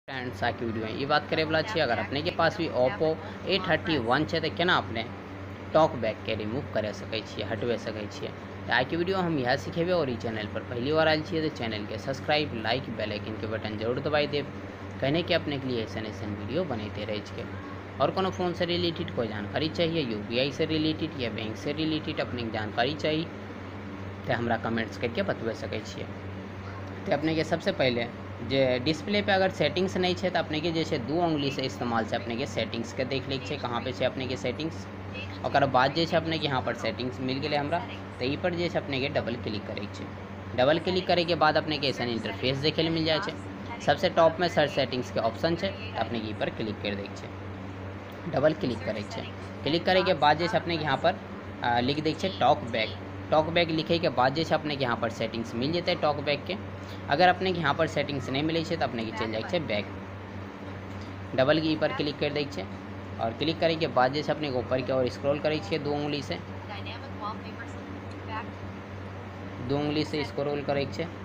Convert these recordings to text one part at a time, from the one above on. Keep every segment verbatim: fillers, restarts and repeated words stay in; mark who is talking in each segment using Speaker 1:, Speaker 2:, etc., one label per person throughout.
Speaker 1: Friends आ की video है ये बात करे वाला छे। अगर अपने के पास भी ओप्पो ए थर्टी वन है तो केना अपने टॉक बैक के रिमूव कर सके छिए, हटवे सके छिए। तो आज की वीडियो हम यह सिखेबे। और इस चैनल पर पहली बार आयल छिए तो चैनल के सब्सक्राइब लाइक बेल आइकन के बटन जरूर दबाई देव, कहने के अपने के लिए ऐसा ऐसा वीडियो बनते रहे के। और कोनो फ़ोन से रिलेटेड कोई जानकारी चाहिए, यूपीआई से रिलेटेड या बैंक से रिलेटेड अपने की जानकारी चाहिए तो हमरा कमेंट्स करके बतवे सके छिए। तो अपने के सबसे पहले जे डिस्प्ले पे अगर सेटिंग्स नहीं है तो अपने के जैसे दो उंगली से इस्तेमाल से अपने के सेटिंग्स के देख लीजिए कहाँ पे अपने के सेटिंग्स। और बाद जैसे अपने के यहाँ पर सेटिंग्स मिल गए हमरा तो ये पर जैसे अपने के डबल क्लिक करे डबल क्लिक करे के बाद अपने के ऐसा इंटरफेस देखे मिल जाए। सबसे टॉप में सर्च सेटिंग्स के ऑप्शन है, अपने के पर क्लिक कर दे डबल क्लिक करे क्लिक करे के बाद जैसे अपने के यहाँ पर आ, लिख दे टॉक बैक। टॉक बैक लिखे के बाद जैसे अपने के यहाँ पर सेटिंग्स मिल जाते हैं टॉक बैक के। अगर अपने के यहाँ पर सेटिंग्स नहीं मिले तो अपने के चल जाए बैक, डबल की पर क्लिक कर दे और क्लिक करे के बाद जैसे अपने को ऊपर की ओर स्क्रॉल करे दो उंगली से दो उंगली से स्क्रॉल करे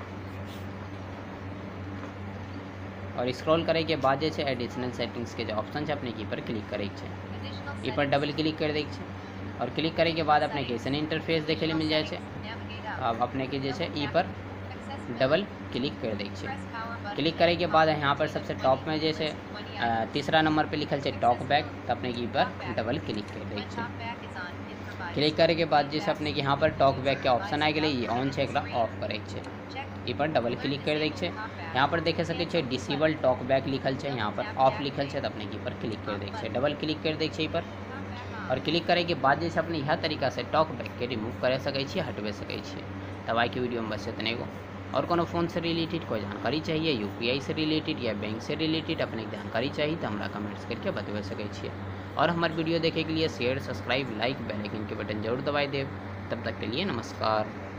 Speaker 1: और स्क्रॉल करे के बाद जैसे एडिशनल सेटिंग्स के जो ऑप्शन है अपने की पर क्लिक करे ये पर डबल क्लिक कर दे और क्लिक करे के बाद अपने के ऐसा इंटरफेस देखे लिए मिल जाए। अब अपने के जैसे ई पर डबल क्लिक कर दे क्लिक करे के बाद यहाँ पर सबसे टॉप में जैसे तीसरा नंबर पे लिखल है टॉक बैक, तो अपने की पर डबल क्लिक कर दे क्लिक करे के बाद जैसे अपने के यहाँ पर टॉक बैक के ऑप्शन आ गए, ये ऑन है ऑफ करे ये पर डबल क्लिक कर दे। यहाँ पर देखे सके डिसेबल टॉक बैक लिखल है, यहाँ पर ऑफ लिखल है, तो अपने की पर क्लिक कर दे डबल क्लिक कर दे पर और क्लिक करे के बाद जैसे अपने यह तरीका से टॉक बैक के रिमूव कर सके हटवे सके। तब आई की वीडियो में बस इतने को। और कोनो फ़ोन से रिलेटेड कोई जानकारी चाहिए, यूपीआई से रिलेटेड या बैंक से रिलेटेड अपने जानकारी चाहिए तो हमारा कमेंट्स करके बतवे सके। और हमारे वीडियो देखे के लिए share subscribe like bell icon के बटन जरूर दबाई देव। तब तक के लिए नमस्कार।